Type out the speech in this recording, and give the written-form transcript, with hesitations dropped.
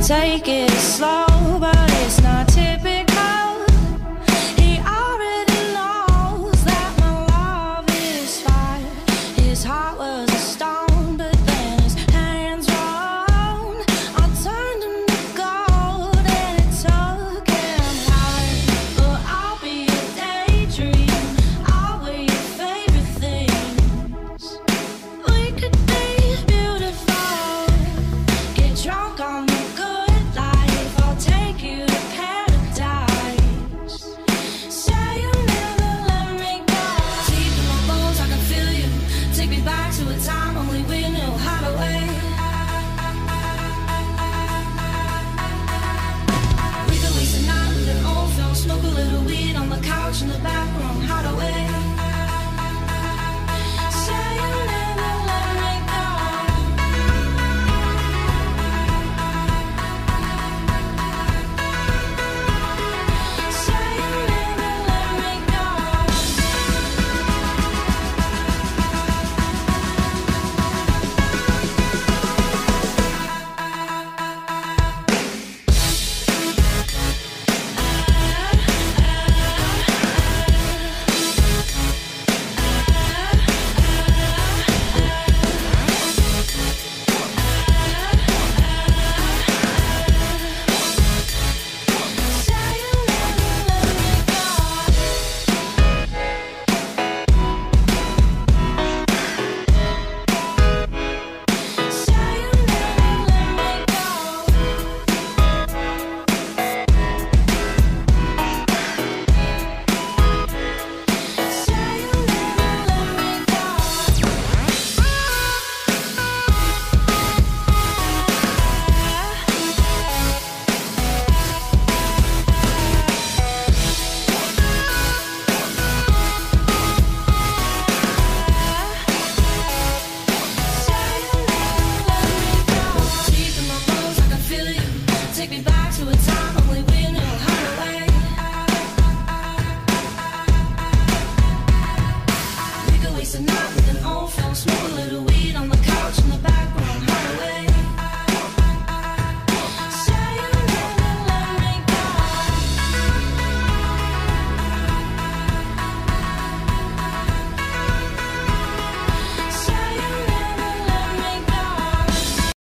Take it slow, but it's not typical. He already knows that my love is fire. His heart was a stone, but then his hands rolled. I turned him to gold and it took him high. But I'll be a daydream, I'll wear your favorite things. We could be beautiful, get drunk on the good life. I'll take you to paradise. Say you'll never let me go. Deep in my bones, I can feel you. Take me back to a time only we knew how to wait. We could waste a night with an old film, smoke a little weed on the couch in the back room, how to wait. Say you'll never let me go. Say you'll never let me go. Deep in my bones, I can feel you. Take me back to a time only we knew